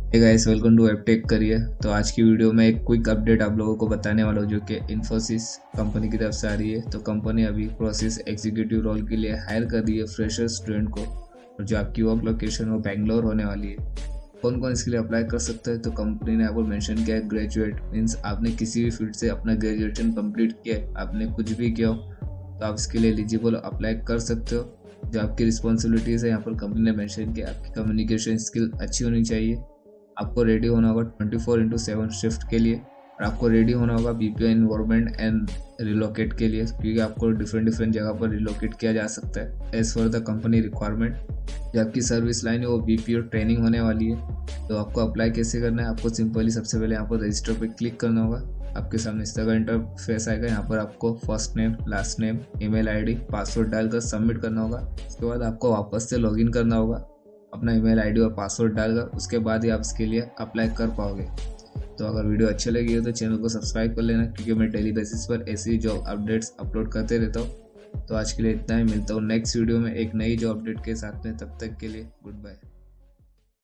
Hey guys, welcome to Aptech career. तो आज की वीडियो में एक क्विक अपडेट आप लोगों को बताने वाला हूँ जो कि इन्फोसिस कंपनी की तरफ से आ रही है। तो कंपनी अभी प्रोसेस एग्जीक्यूटिव रोल के लिए हायर कर रही है फ्रेशर स्टूडेंट को, और जो आपकी वर्क लोकेशन वो बैंगलोर होने वाली है। कौन कौन इसके लिए अप्लाई कर सकता है? तो कंपनी ने आपको मेंशन किया है ग्रेजुएट, मीन्स आपने किसी भी फील्ड से अपना ग्रेजुएशन कंप्लीट किया है, आपने कुछ भी किया हो तो आप इसके लिए एलिजिबल अप्लाई कर सकते हो। जो आपकी रिस्पॉन्सिबिलिटीज़ है यहाँ पर कंपनी ने मेंशन किया, आपकी कम्युनिकेशन स्किल अच्छी होनी चाहिए, आपको रेडी होना होगा 24/7 शिफ्ट के लिए, और आपको रेडी होना होगा बीपीओ इन्वायरमेंट एंड रिलोकेट के लिए, क्योंकि आपको डिफरेंट डिफरेंट जगह पर रिलोकेट किया जा सकता है as for the company requirement. जो आपकी सर्विस लाइन है वो बीपीओ ट्रेनिंग होने वाली है। तो आपको अप्लाई कैसे करना है? आपको सिंपली सबसे पहले यहाँ पर रजिस्टर पे क्लिक करना होगा। आपके सामने इस तरह का इंटरफेस आएगा। यहाँ पर आपको first name, last name, email ID, password डालकर सबमिट करना होगा। उसके बाद आपको वापस से लॉगिन करना होगा अपना ईमेल आईडी और पासवर्ड डालकर। उसके बाद ही आप इसके लिए अप्लाई कर पाओगे। तो अगर वीडियो अच्छी लगी हो तो चैनल को सब्सक्राइब कर लेना, क्योंकि मैं डेली बेसिस पर ऐसी जॉब अपडेट्स अपलोड करते रहता हूँ। तो आज के लिए इतना ही, मिलता हूँ नेक्स्ट वीडियो में एक नई जॉब अपडेट के साथ में। तब तक के लिए गुड बाय।